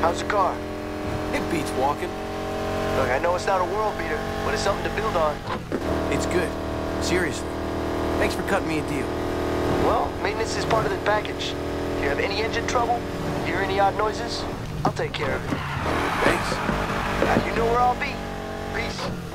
How's the car? It beats walking. Look, I know it's not a world beater, but it's something to build on. It's good. Seriously. Thanks for cutting me a deal. Well, maintenance is part of the package. If you have any engine trouble, hear any odd noises, I'll take care of it. Thanks. Now you know where I'll be. Peace.